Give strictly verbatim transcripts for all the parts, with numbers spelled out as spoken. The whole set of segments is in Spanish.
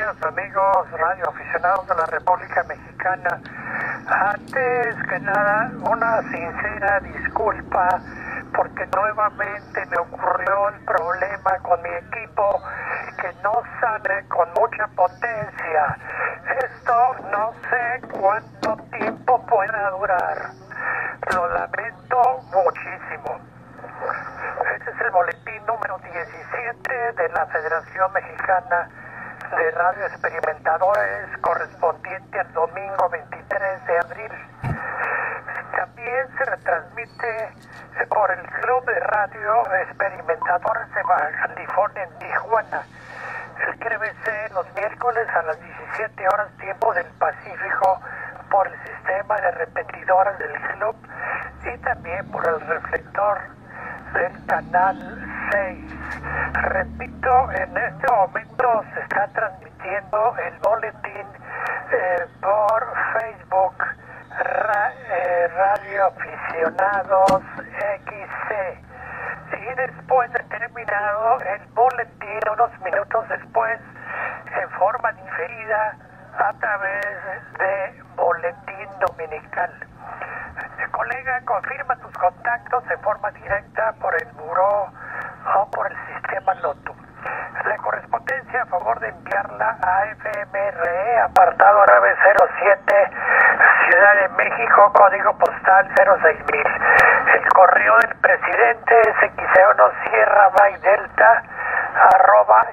días, amigos radioaficionados de la República Mexicana. Antes que nada, una sincera disculpa porque nuevamente me ocurrió el problema con mi equipo que no sale con mucha potencia. Esto no sé cuánto tiempo pueda durar. Lo lamento muchísimo. Este es el boletín número diecisiete de la Federación Mexicana de Radio Experimentadores, correspondiente al domingo veintitrés de abril. También se retransmite por el Club de Radio Experimentadores de Baja California en Tijuana, el Q V C, los miércoles a las diecisiete horas tiempo del Pacífico, por el sistema de repetidoras del club y también por el reflector del canal seis. Repito, en este momento se está transmitiendo el boletín eh, por Facebook, ra, eh, Radio Aficionados X C, y después de terminado el boletín, unos minutos después, en forma diferida a través de Boletín Dominical. Colega, confirma tus contactos de forma directa por el buró o por el sistema Loto. La correspondencia, a favor de enviarla a F M R E, apartado nueve cero siete, Ciudad de México, código postal cero seis mil. El correo del presidente es X uno Sierra Bay Delta arroba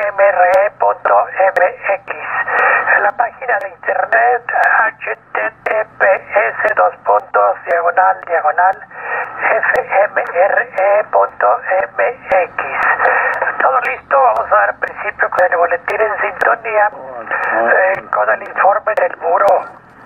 fmre.mx. La página de internet https dos puntos diagonal diagonal fmre.mx. Todo listo, vamos a dar principio con el boletín en sintonía eh, con el informe del buró.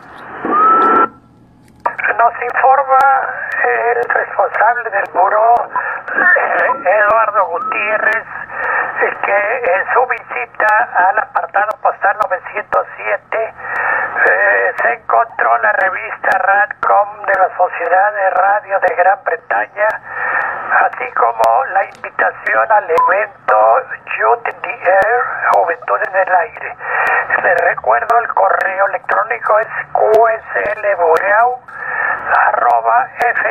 Nos informa el responsable del buró, eh, Eduardo Gutiérrez, que en su visita al apartado postal novecientos siete eh, se encontró la revista RADCOM de la Sociedad de Radio de Gran Bretaña, así como la invitación al evento Youth in the Air, Juventud en el Aire. Les recuerdo, el correo electrónico es qslbureau arroba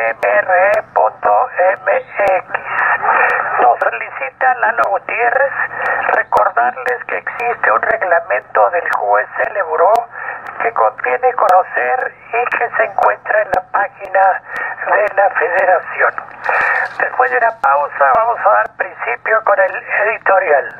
fmre.mx. Nos solicita Lalo Gutiérrez recordarles que existe un reglamento del Q S L Buró que conviene conocer y que se encuentra en la página de la Federación. Después de una pausa vamos a dar principio con el editorial.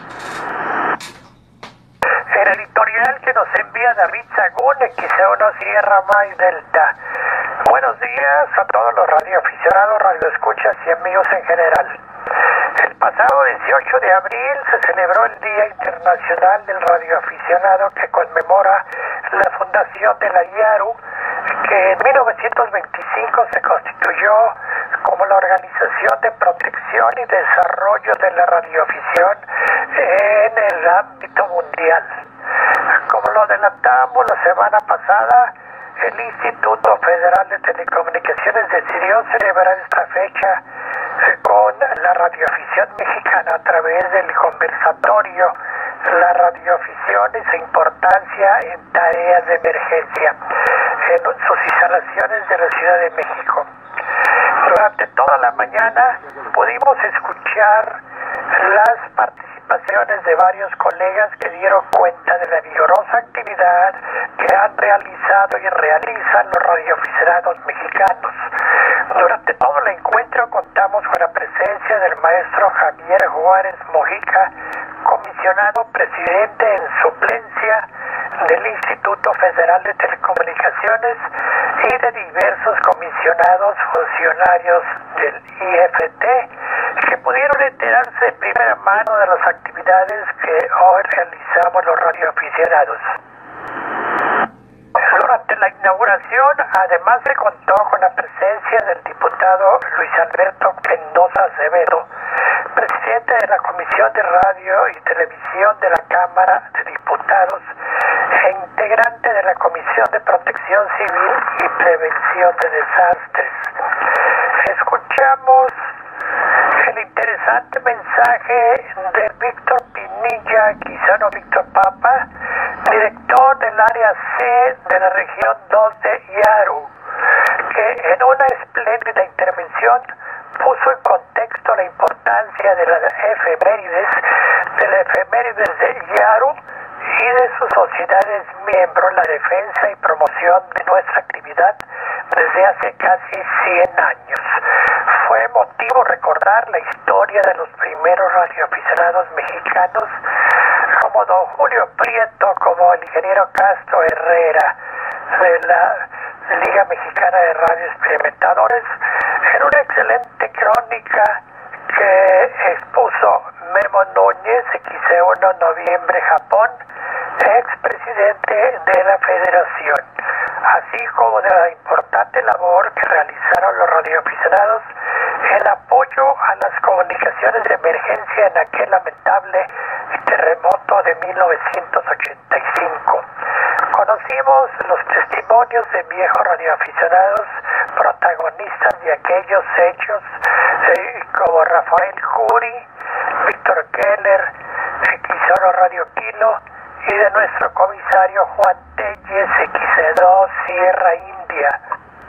El editorial que nos envía David Sagún, X uno Sierra May Delta. Buenos días a todos los radioaficionados, radioescuchas y amigos en general. El pasado dieciocho de abril se celebró el Día Internacional del Radioaficionado, que conmemora la fundación de la I A R U, que en mil novecientos veinticinco se constituyó como la Organización de Protección y Desarrollo de la Radioafición en el ámbito mundial. Como lo adelantamos la semana pasada, el Instituto Federal de Telecomunicaciones decidió celebrar esta fecha con la radioafición mexicana a través del conversatorio La radioafición y su importancia en tareas de emergencia en sus instalaciones de la Ciudad de México. Durante toda la mañana pudimos escuchar las participaciones de varios colegas que dieron cuenta de la vigorosa actividad que han realizado y realizan los radioaficionados mexicanos. Durante todo el encuentro contamos con la presencia del maestro Javier Juárez Mojica, comisionado presidente en suplencia del Instituto Federal de Telecomunicaciones, y de diversos comisionados funcionarios del I F T que pudieron enterarse de primera mano de las actividades que hoy realizamos los radioaficionados. Durante la inauguración, además se contó con la presencia del diputado Luis Alberto Mendoza Acevedo, presidente de la Comisión de Radio y Televisión de la Cámara de Diputados e integrante de la Comisión de Protección Civil y Prevención de Desastres. Escuchamos el interesante mensaje de Víctor Pinilla Quijano Víctor Papa, director del área C de la región dos de Yaru, que en una espléndida intervención puso en contexto la importancia de las efemérides, de las efemérides de Yaru y de sus sociedades miembros, la defensa y promoción de nuestra actividad desde hace casi cien años. Fue emotivo recordar la historia de los primeros radioaficionados mexicanos, como don Julio Prieto, como el ingeniero Castro Herrera, de la Liga Mexicana de Radio Experimentadores, en una excelente crónica que expuso Memo Núñez, equis uno noviembre, Japón, expresidente de la Federación, así como de la importante labor que realizaron los radioaficionados en apoyo a las comunicaciones de emergencia en aquel lamentable terremoto de mil novecientos ochenta y cinco. Conocimos los testimonios de viejos radioaficionados protagonistas de aquellos hechos, eh, como Rafael Curi, Víctor Keller, equis uno Radio Kilo, y de nuestro comisario Juan Telles, equis dos Sierra India.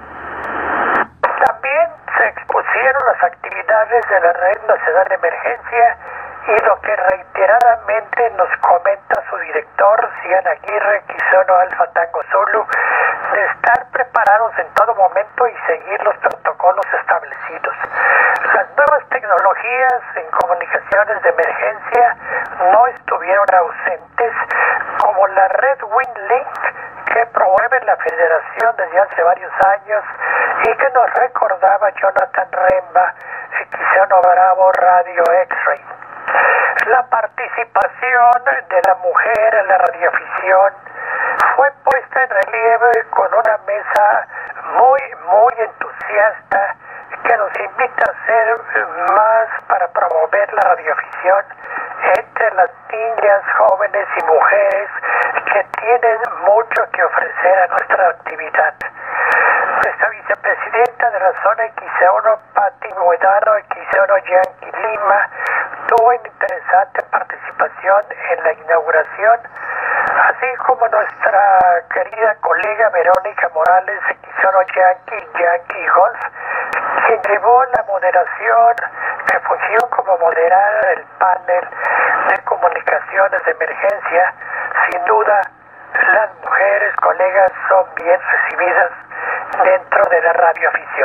También se expusieron las actividades de la Red Nacional de Emergencia y lo que reiteradamente nos comenta su director, Cian Aguirre, equis uno Alfa Tango Zulu, de estar preparados en todo momento y seguir los protocolos establecidos. Las nuevas tecnologías en comunicaciones de emergencia no estuvieron ausentes, como la red WinLink, que promueve la Federación desde hace varios años y que nos recordaba Jonathan Remba, equis uno Bravo Radio X-Ray. La participación de la mujer en la radioafición fue puesta en relieve con una mesa muy, muy entusiasta que nos invita a hacer más para promover la radioafición entre las niñas, jóvenes y mujeres que tienen mucho que ofrecer a nuestra actividad. Nuestra vicepresidenta de la zona equis uno, Patti Guedano, equis uno Yankee Lima, tuvo una interesante participación en la inauguración, así como nuestra querida colega Verónica Morales, equis uno Yankee Yankee Golf, quien llevó la moderación, que fungió como moderada del panel de comunicaciones de emergencia. Sin duda, las mujeres colegas son bien recibidas dentro de la radioafición.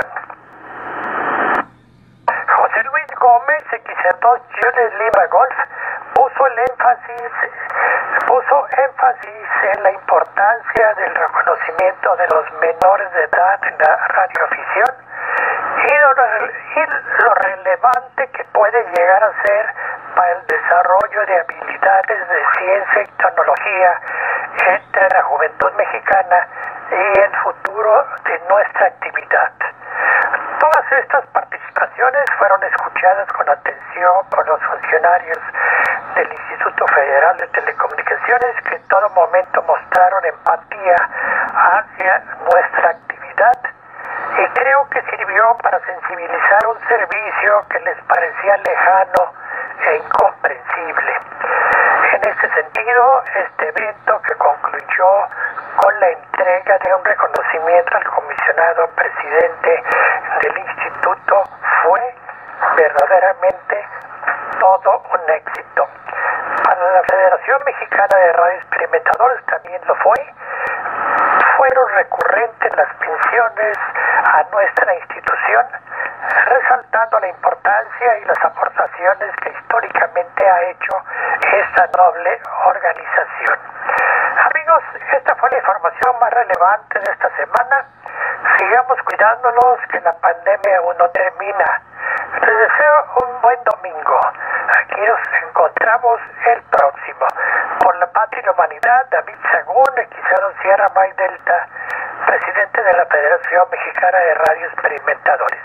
José Luis Gómez, equis dos Jules Lima Golf, puso el énfasis, puso énfasis en la importancia del reconocimiento de los menores de edad en la radioafición y lo, y lo relevante que puede llegar a ser para el desarrollo de habilidades de ciencia y tecnología entre la juventud mexicana y el futuro de nuestra actividad. Todas estas participaciones fueron escuchadas con atención por los funcionarios del Instituto Federal de Telecomunicaciones, que en todo momento mostraron empatía hacia nuestra actividad, y creo que sirvió para sensibilizar un servicio que les parecía lejano e incomprensible. En este sentido, este evento, que concluyó con la entrega de un reconocimiento al comisionado presidente del instituto, fue verdaderamente todo un éxito. Para la Federación Mexicana de Radio Experimentadores también lo fue. Fueron recurrentes las menciones a nuestra institución, resaltando la importancia y las aportaciones que históricamente ha hecho esta noble organización. Amigos, esta fue la información más relevante de esta semana. Sigamos cuidándonos, que la pandemia aún no termina. Les deseo un buen domingo. Aquí nos encontramos el próximo. Por la patria y la humanidad, David Sagún, equis uno Sierra Mike Delta, presidente de la Federación Mexicana de Radio Experimentadores.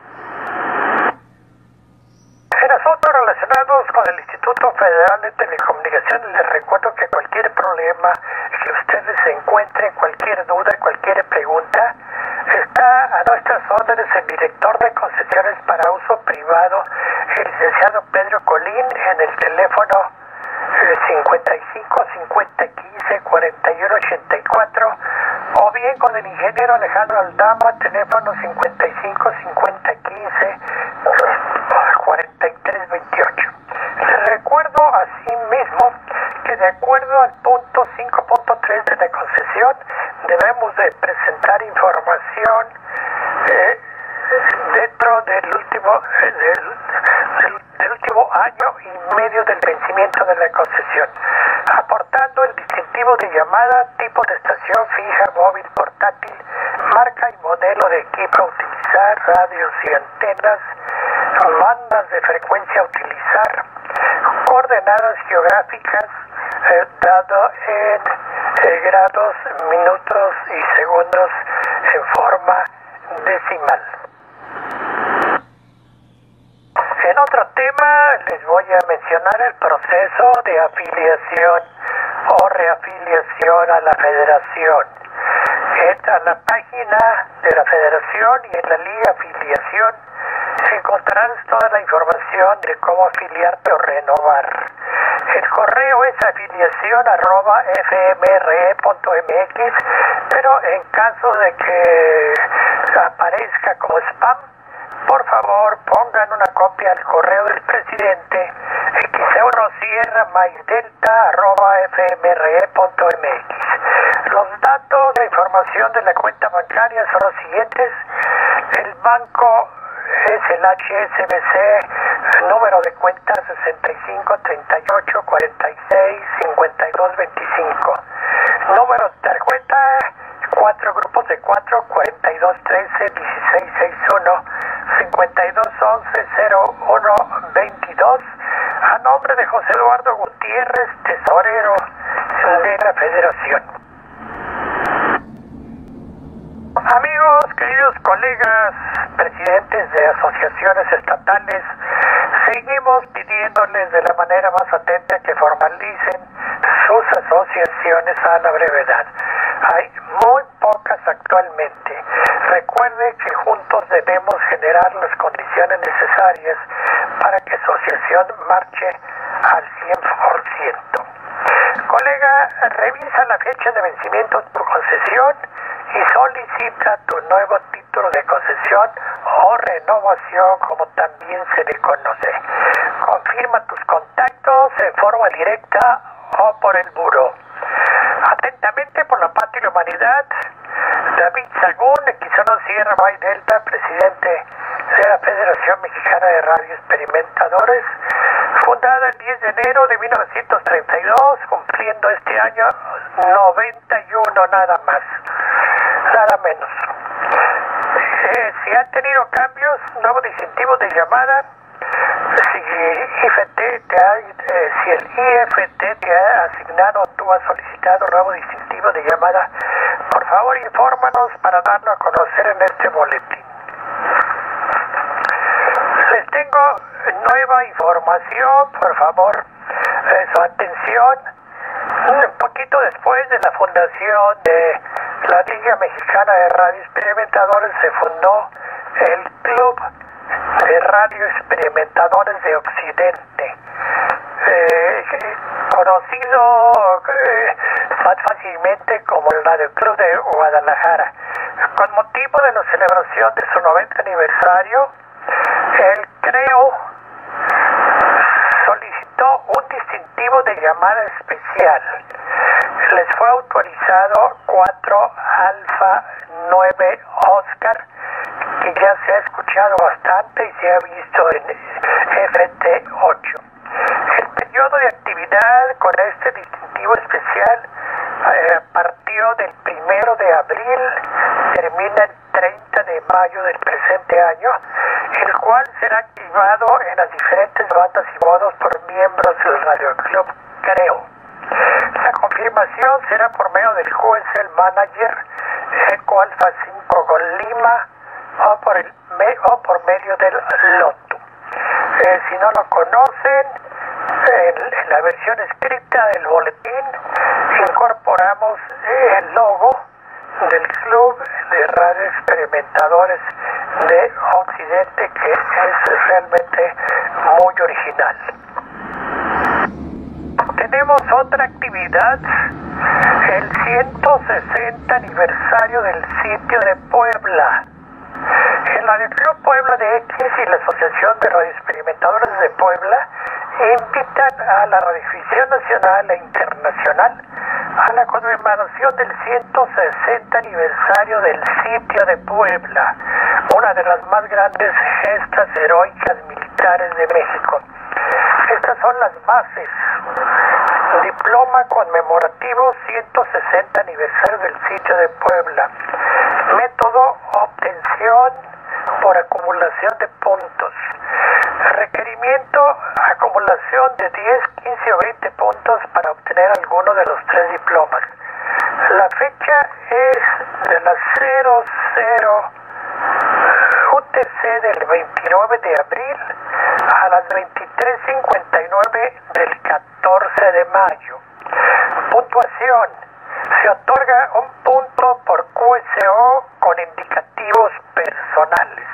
En asuntos relacionados con el Instituto Federal de Telecomunicaciones, les recuerdo que cualquier problema que ustedes se encuentren, cualquier duda, cualquier pregunta, Está a nuestras órdenes el director de concesiones para uso privado, el licenciado Pedro Colín, en el teléfono cincuenta y cinco cincuenta quince cuarenta y uno ochenta y cuatro, o bien con el ingeniero Alejandro Aldama, teléfono cincuenta y cinco cincuenta quince cuarenta y tres veintiocho. Les recuerdo asimismo que de acuerdo al punto cinco punto tres de la concesión debemos de presentar información eh, dentro del último eh, del, del, del último año y medio del vencimiento de la concesión, aportando el distintivo de llamada, tipo de estación fija, móvil, portátil, marca y modelo de equipo a utilizar, radios y antenas, bandas de frecuencia a utilizar, coordenadas geográficas, eh, dado en eh, grados, minutos y segundos en forma decimal. En otro tema les voy a mencionar el proceso de afiliación o reafiliación a la federación. Entra a la página de la federación y en la liga afiliación encontrarás toda la información de cómo afiliarte o renovar. El correo es afiliación arroba fmre punto mx, pero en caso de que aparezca como spam, por favor pongan una copia al correo del presidente x uno sierra maíz delta arroba fmre punto mx. Los datos de información de la cuenta bancaria son los siguientes. El banco es el H S B C, número de cuenta sesenta y cinco treinta y ocho cuarenta y seis cincuenta y dos veinticinco, número de tarjeta cuatro grupos de cuatro cuarenta y dos trece dieciséis sesenta y uno cincuenta y dos once cero uno veintidós, a nombre de José Eduardo Gutiérrez, tesorero de la Federación. Amigos, queridos colegas, presidentes de asociaciones estatales, seguimos pidiéndoles de la manera más atenta que formalicen sus asociaciones a la brevedad. Hay muy pocas actualmente. Recuerde que juntos debemos generar las condiciones necesarias para que su asociación marche al cien por ciento. Colega, revisa la fecha de vencimiento de tu concesión y solicita tu nuevo título de concesión o renovación, como también se le conoce. Confirma tus contactos en forma directa o por el buró. Atentamente, por la patria y la humanidad, David Sagún, X uno Sierra Maíz Delta, presidente de la Federación Mexicana de Radio Experimentadores, fundada el diez de enero de mil novecientos treinta y dos, cumpliendo este año noventa y uno, nada más, nada menos. Eh, si han tenido cambios, nuevo distintivo de llamada, si, I F T te ha, eh, si el I F T te ha asignado o tú has solicitado nuevo distintivo de llamada, por favor infórmanos para darlo a conocer en este boletín. Les tengo nueva información, por favor, eh, su atención. Un poquito después de la fundación de la Liga Mexicana de Radio Experimentadores, se fundó el Club de Radio Experimentadores de Occidente, eh, conocido eh, más fácilmente como el Radio Club de Guadalajara. Con motivo de la celebración de su noventa aniversario, el CREO solicitó un distintivo de llamada especial. Les fue autorizado cuatro Alfa nueve Oscar, que ya se ha escuchado bastante y se ha visto en F T ocho. El periodo de actividad con este distintivo especial eh, partió del primero de abril, termina el treinta de mayo del presente año, el cual será activado en las diferentes bandas y modos por miembros del Radio Club CREO. La confirmación será por medio del Q S L Manager, Eco Alfa cinco con Lima, o por, el, me, o por medio del Loto. Eh, si no lo conocen, en, en la versión escrita del boletín incorporamos el logo del Club de Radio Experimentadores de Occidente, que es realmente muy original. Tenemos otra actividad, el ciento sesenta aniversario del sitio de Puebla. El Radio Club Puebla de X y la Asociación de Radioexperimentadores de Puebla invitan a la Radiodifusión Nacional e Internacional a la conmemoración del ciento sesenta aniversario del sitio de Puebla, una de las más grandes gestas heroicas militares de México. Estas son las bases. Diploma conmemorativo ciento sesenta aniversario del sitio de Puebla. Método obtención por acumulación de puntos. Requerimiento acumulación de diez, quince o veinte puntos para obtener alguno de los tres diplomas. La fecha es de las cero cero U T C del veintinueve de abril a las veintitrés cincuenta y nueve del catorce de mayo. Puntuación. Se otorga un punto por Q S O con indicativos personales.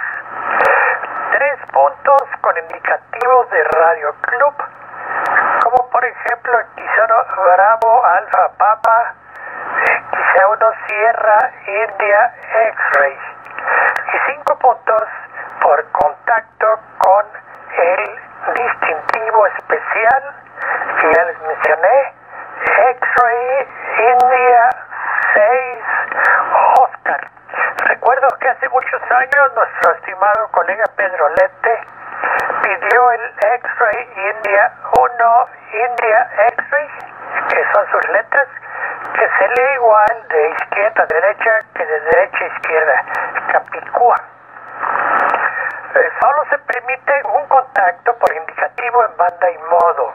Tres puntos con indicativos de Radio Club, como por ejemplo X uno Bravo Alfa Papa, X uno Sierra India X-Ray. Y cinco puntos por contacto con el distintivo especial que ya les mencioné, X-Ray India seis Oscar. Recuerdo que hace muchos años nuestro estimado colega Pedro Lete pidió el X-Ray India uno India X-Ray, que son sus letras, que se lee igual de izquierda a derecha que de derecha a izquierda, Capicúa. Eh, solo se permite un contacto por indicativo en banda y modo.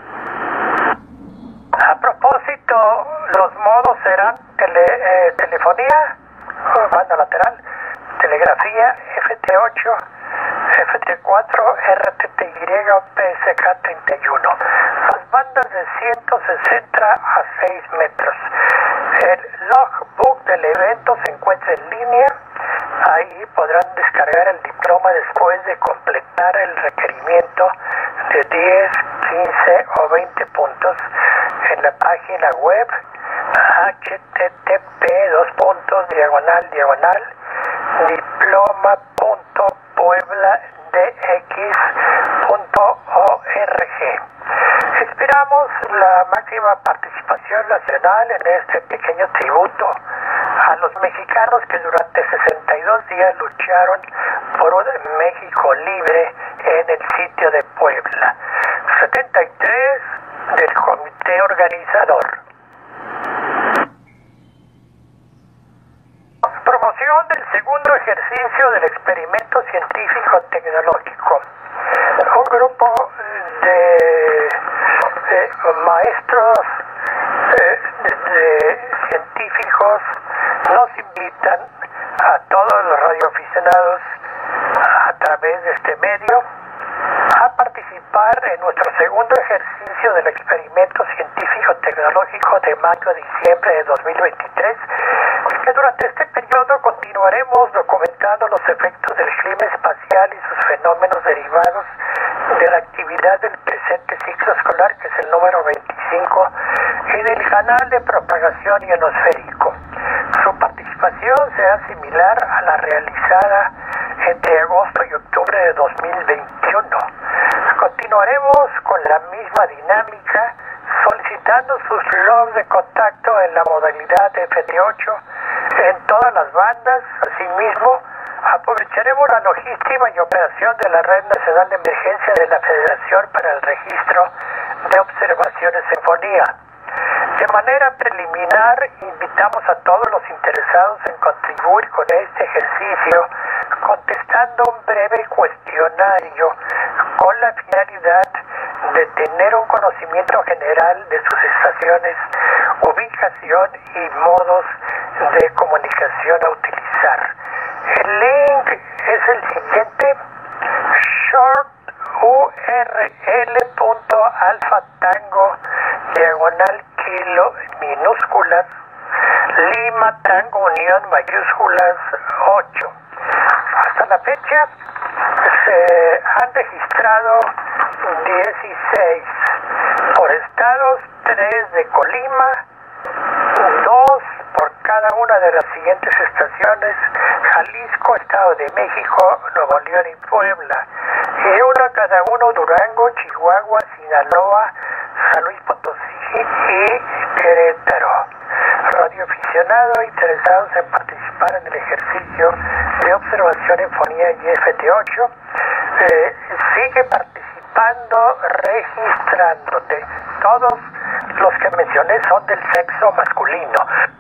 A propósito, los modos serán tele, eh, telefonía, banda lateral, telegrafía, F T ocho, F T cuatro, R T T Y o P S K treinta y uno. Las bandas de ciento sesenta a seis metros. El logbook del evento se encuentra en línea. Ahí podrán descargar el diploma después de completar el requerimiento de diez, quince o veinte puntos en la página web H T T P dos puntos diagonal diagonal diploma punto puebla d x punto org. Esperamos la máxima participación nacional en este pequeño tributo a los mexicanos que durante sesenta y dos días lucharon por un México libre en el sitio de Puebla. setenta y tres del comité organizador. Promoción del segundo ejercicio del experimento científico tecnológico. Un grupo de, de maestros de, de, de científicos nos invitan a todos los radioaficionados a través de este medio a participar en nuestro segundo ejercicio del experimento científico tecnológico de mayo a diciembre de dos mil veintitrés, que durante este periodo continuaremos documentando los efectos del clima espacial y sus fenómenos derivados de la actividad del presente ciclo escolar, que es el número veinticinco, y del canal de propagación ionosférico. Su participación será similar a la realizada entre agosto y octubre de dos mil veintiuno. Continuaremos con la misma dinámica, solicitando sus logs de contacto en la modalidad F T ocho en todas las bandas. Asimismo, aprovecharemos la logística y operación de la Red Nacional de Emergencia de la Federación para el Registro de Observaciones en Fonía. De manera preliminar, invitamos a todos los interesados en contribuir con este ejercicio, contestando un breve cuestionario con la finalidad de tener un conocimiento general de sus estaciones, ubicación y modos de comunicación a utilizar. El link es el siguiente: shorturl punto alfa tango diagonal kilo minúsculas Lima Tango Unión mayúsculas ocho. Hasta la fecha se han registrado dieciséis por estados, tres de Colima, dos por cada una de las siguientes estaciones: Jalisco, Estado de México, Nuevo León y Puebla, y una cada uno: Durango, Chihuahua, Sinaloa, San Luis Potosí y Querétaro. Radioaficionado interesados en participar en el ejercicio de observación en fonía y F T ocho, eh, sigue participando registrándote. Todos los que mencioné son del sexo masculino.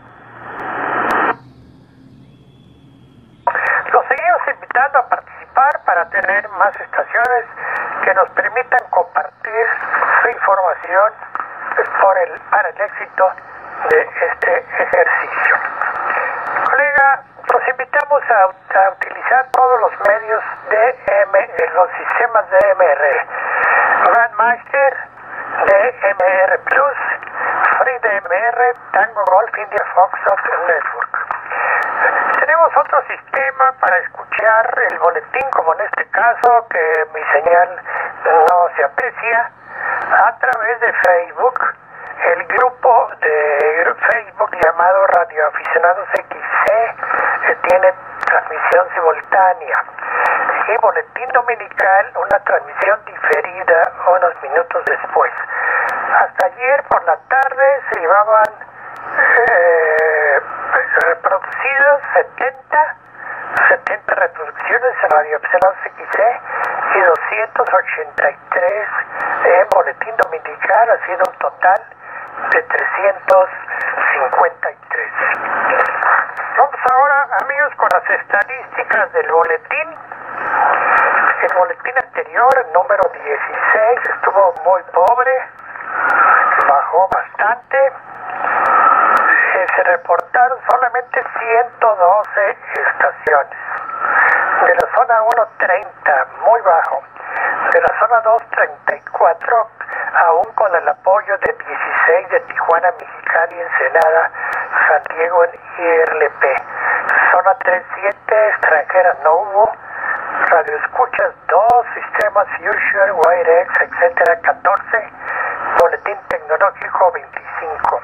Los seguimos invitando a participar para tener más estaciones que nos permitan compartir su información por el, para el éxito de este ejercicio. Colega, los invitamos a, a utilizar todos los medios de M, los sistemas de M R, Grandmaster, D M R Plus, Free D M R, Tango Golf, India Foxtrot Network. Tenemos otro sistema para escuchar el boletín, como en este caso, que mi señal no se aprecia, a través de Facebook. El grupo de Facebook llamado Radioaficionados X C eh, tiene transmisión simultánea, y boletín dominical, una transmisión diferida unos minutos después. Hasta ayer por la tarde se llevaban eh, reproducidos setenta reproducciones en Radioaficionados X C y doscientos ochenta y tres en boletín dominical, ha sido un total de trescientos cincuenta y tres. Vamos ahora, amigos, con las estadísticas del boletín. El boletín anterior, el número dieciséis, estuvo muy pobre, bajó bastante. Eh, se reportaron solamente ciento doce estaciones. De la zona uno, treinta, muy bajo. De la zona dos, treinta y cuatro, aún con el apoyo de dieciséis de Tijuana, Mexicali, Ensenada, San Diego y R L P. Zona tres, siete, extranjeras no hubo. Radio escuchas dos, sistemas Fusion, WireX, etcétera, catorce. Boletín tecnológico, veinticinco.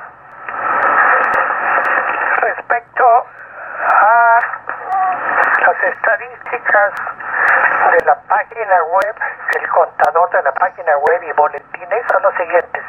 Respecto a las estadísticas de la página web, el contador de la página web y boletines son los siguientes.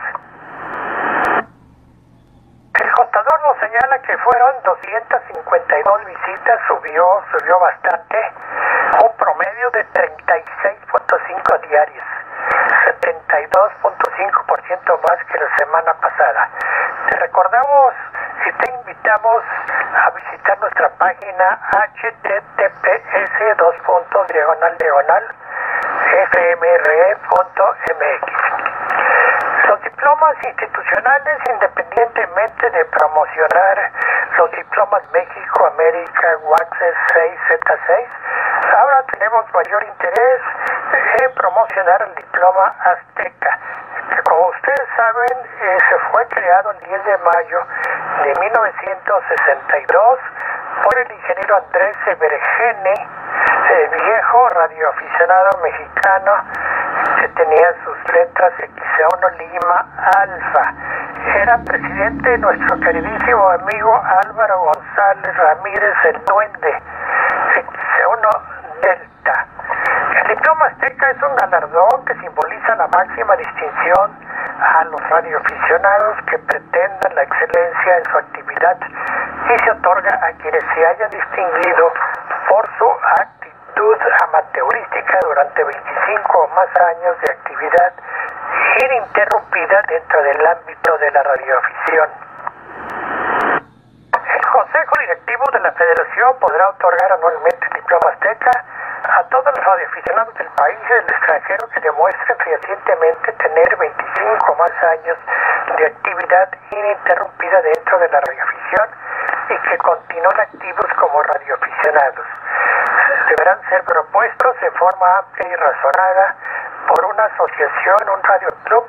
El contador nos señala que fueron doscientas cincuenta y dos visitas, subió, subió bastante, un promedio de treinta y seis punto cinco diarias, setenta y dos punto cinco por ciento más que la semana pasada. Te recordamos y te invitamos a visitar nuestra página h t t p s dos puntos diagonal diagonal f m r e punto m x. Los diplomas institucionales, independientemente de promocionar los diplomas México, América, WACSES seis, Z seis, ahora tenemos mayor interés en promocionar el diploma Azteca, que, como ustedes saben, eh, se fue creado el diez de mayo de mil novecientos sesenta y dos por el ingeniero Andrés Evergene, el viejo radioaficionado mexicano que tenía sus letras X uno Lima Alfa. Era presidente nuestro queridísimo amigo Álvaro González Ramírez, el Duende, X uno Delta. El diploma Azteca es un galardón que simboliza la máxima distinción a los radioaficionados que pretendan la excelencia en su actividad, y se otorga a quienes se hayan distinguido por su actitud amateurística durante veinticinco o más años de actividad ininterrumpida dentro del ámbito de la radioafición. El Consejo Directivo de la Federación podrá otorgar anualmente el diploma Azteca a todos los radioaficionados del país y del extranjero que demuestren fehacientemente tener veinticinco o más años de actividad ininterrumpida dentro de la radioafición y que continúen activos como radioaficionados. Deberán ser propuestos de forma amplia y razonada por una asociación, un radioclub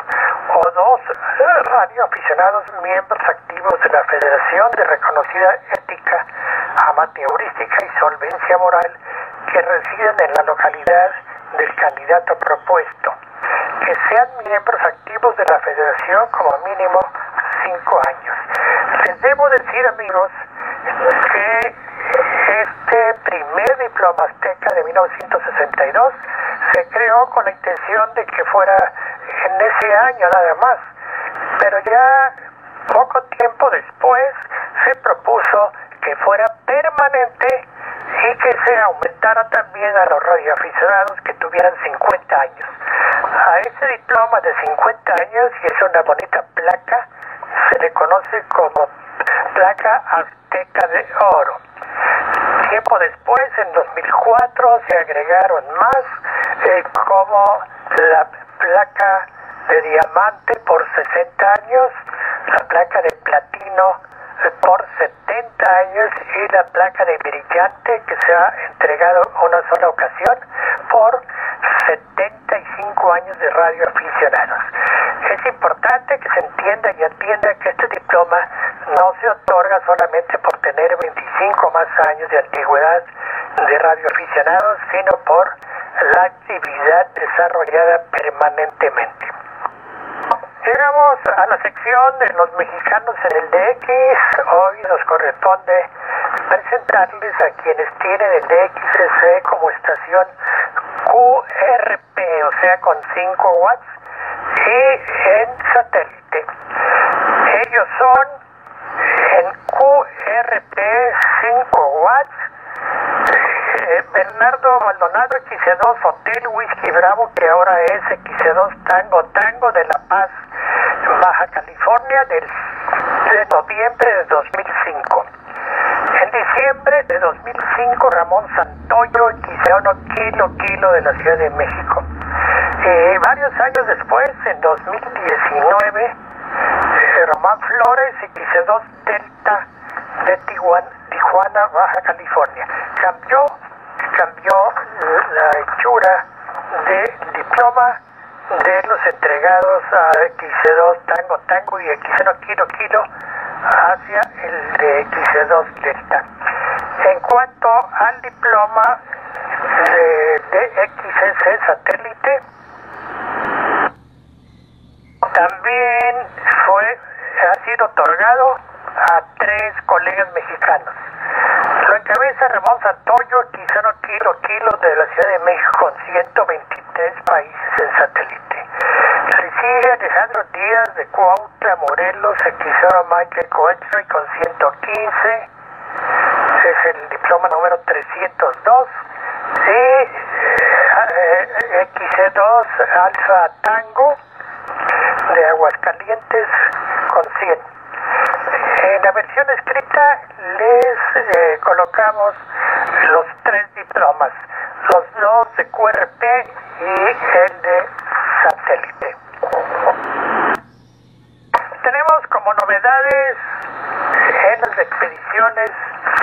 o dos radioaficionados miembros activos de la Federación de reconocida ética amateurística y solvencia moral que residen en la localidad del candidato propuesto, que sean miembros activos de la Federación como mínimo cinco años. Les debo decir, amigos, que este primer diploma azteca de mil novecientos sesenta y dos se creó con la intención de que fuera en ese año nada más, pero ya poco tiempo después se propuso que fuera permanente y que se aumentara también a los radioaficionados que tuvieran cincuenta años. A ese diploma de cincuenta años, y es una bonita placa, se le conoce como placa azteca de oro. Tiempo después, en dos mil cuatro, se agregaron más, eh, como la placa de diamante por sesenta años, la placa de platino eh, por setenta años y la placa de brillante, que se ha entregado una sola ocasión, por setenta y cinco años de radioaficionados. Es importante que se entienda y atienda que este diploma no se otorga solamente por tener veinticinco más años de antigüedad de radioaficionados, sino por la actividad desarrollada permanentemente. Llegamos a la sección de los mexicanos en el D X. Hoy nos corresponde presentarles a quienes tienen el D X S como estación Q R P, o sea, con cinco watts, y en satélite. Ellos son en Q R P cinco watts, eh, Bernardo Maldonado X dos Hotel Whisky Bravo, que ahora es X dos Tango Tango de La Paz, Baja California, del de noviembre de dos mil cinco. En diciembre de dos mil cinco, Ramón Santoyo X uno Kilo Kilo de la Ciudad de México. Eh, varios años después, en dos mil diecinueve, eh, Román Flores X dos Delta de Tijuana, Tijuana, Baja California. Cambió, cambió la hechura del diploma de los entregados a X dos Tango Tango y X uno Kilo Kilo hacia el de X dos Delta. En cuanto al diploma de, de X S satélite, también fue, ha sido otorgado a tres colegas mexicanos. Lo encabeza Ramón Santoyo, X uno Kilo Kilo de la Ciudad de México, con ciento veintitrés países en satélite. Le sigue Alejandro Díaz de Cuautla, Morelos, X uno Michael Coetry con ciento quince. Es el diploma número trescientos dos. Y eh, X dos Alfa Tango de Aguascalientes con cien. En la versión escrita les eh, colocamos los tres diplomas, los dos de Q R P y el de satélite. Tenemos como novedades en las expediciones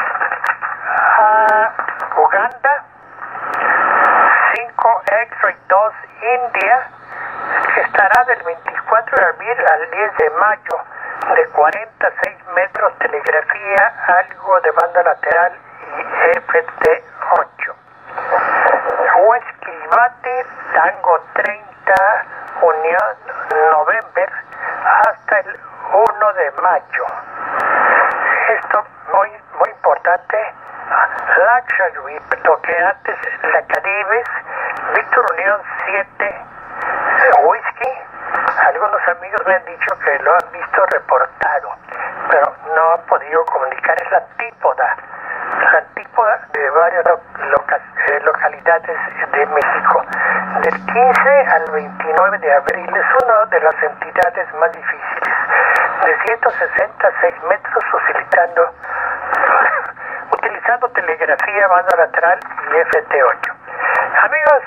a Uganda, cinco X-Ray dos India, que estará del veinticuatro de abril al diez de mayo, de cuarenta y seis metros, telegrafía, algo de banda lateral y F T ocho. Huesquilbate, Tango treinta, Unión November, hasta el uno de mayo. Esto muy, muy importante. Lakshadweep, lo que antes la Caribes, Víctor Unión siete, Whisky. Algunos amigos me han dicho que lo han visto reportado, pero no han podido comunicar. Es la antípoda, la antípoda de varias loca, eh, localidades de México. Del quince al veintinueve de abril es una de las entidades más difíciles, de ciento sesenta y seis metros, utilizando, utilizando telegrafía, banda lateral y F T ocho. Amigos,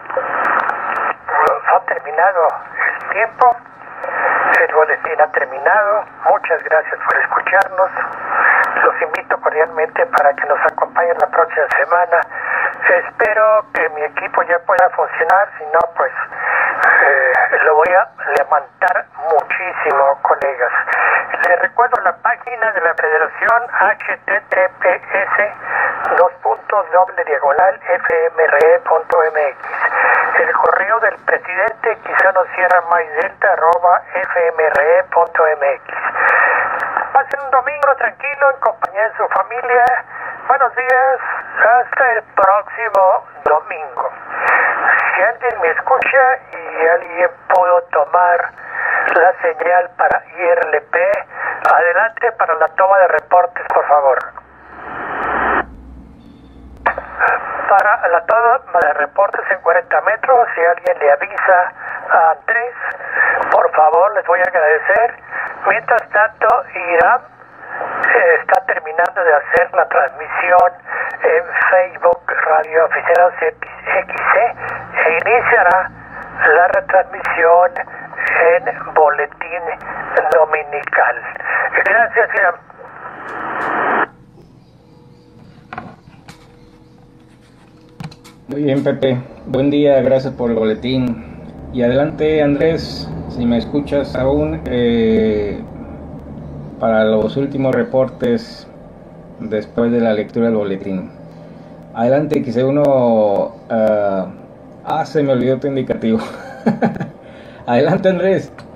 ha terminado el tiempo, el boletín ha terminado. Muchas gracias por escucharnos. Los invito cordialmente para que nos acompañen la próxima semana. Espero que mi equipo ya pueda funcionar, si no, pues Eh, lo voy a levantar muchísimo, colegas. Les recuerdo la página de la Federación H T T P S dos puntos doble diagonal f m r e punto m x. El correo del presidente Quijano Sierra Maíz Delta arroba f m r e punto m x. Pasen un domingo tranquilo en compañía de su familia. Buenos días, hasta el próximo domingo. Si alguien me escucha y alguien pudo tomar la señal para I R L P, adelante para la toma de reportes, por favor. Para la toma de reportes en cuarenta metros, si alguien le avisa a Andrés, por favor, les voy a agradecer. Mientras tanto, Irán eh, está terminando de hacer la transmisión en Facebook Radio Aficionados X C e iniciará la retransmisión en Boletín Dominical. Gracias, Irán. Muy bien, Pepe. Buen día, gracias por el boletín. Y adelante, Andrés, si me escuchas aún, eh, para los últimos reportes después de la lectura del boletín. Adelante, quizá uno... Uh, ah, se me olvidó tu indicativo. Adelante, Andrés.